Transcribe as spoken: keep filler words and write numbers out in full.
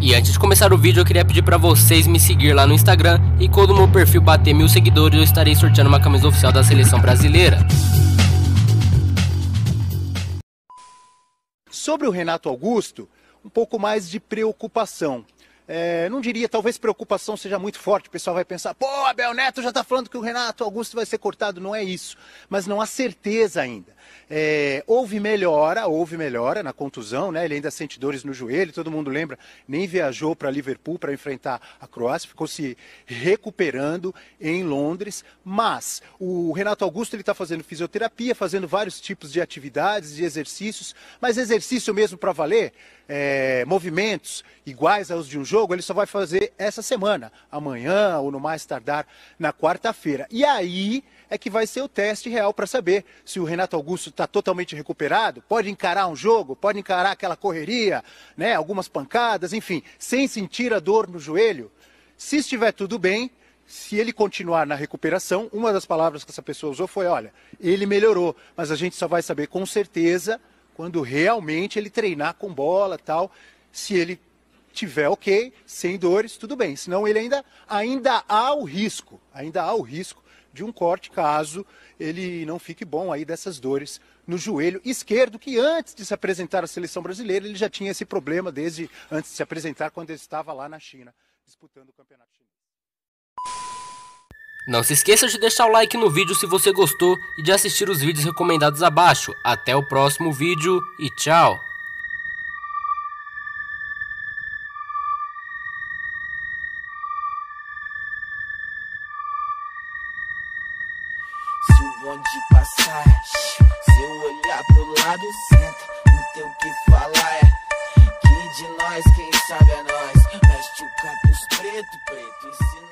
E antes de começar o vídeo, eu queria pedir pra vocês me seguir lá no Instagram. E quando o meu perfil bater mil seguidores, eu estarei sorteando uma camisa oficial da seleção brasileira. Sobre o Renato Augusto, um pouco mais de preocupação. É, não diria, talvez preocupação seja muito forte, o pessoal vai pensar, pô, Abel Neto já está falando que o Renato Augusto vai ser cortado, não é isso, mas não há certeza ainda. É, houve melhora, houve melhora na contusão, né? Ele ainda sente dores no joelho, todo mundo lembra, nem viajou para Liverpool para enfrentar a Croácia, ficou se recuperando em Londres, mas o Renato Augusto ele está fazendo fisioterapia, fazendo vários tipos de atividades, de exercícios, mas exercício mesmo para valer, é, movimentos iguais aos de um jogo, ele só vai fazer essa semana, amanhã ou no mais tardar na quarta-feira. E aí é que vai ser o teste real para saber se o Renato Augusto está totalmente recuperado, pode encarar um jogo, pode encarar aquela correria, né, algumas pancadas, enfim, sem sentir a dor no joelho. Se estiver tudo bem, se ele continuar na recuperação, uma das palavras que essa pessoa usou foi, olha, ele melhorou, mas a gente só vai saber com certeza quando realmente ele treinar com bola e tal, se ele tiver ok, sem dores, tudo bem. Senão ele ainda, ainda há o risco, ainda há o risco de um corte caso ele não fique bom aí dessas dores no joelho esquerdo, que antes de se apresentar à seleção brasileira, ele já tinha esse problema desde antes de se apresentar, quando ele estava lá na China, disputando o campeonato chinês. Não se esqueça de deixar o like no vídeo se você gostou e de assistir os vídeos recomendados abaixo. Até o próximo vídeo e tchau! Se o bonde passar, se eu olhar pro lado, senta, não tem o que falar, é que de nós, quem sabe é nós, veste o capuz preto, preto, e se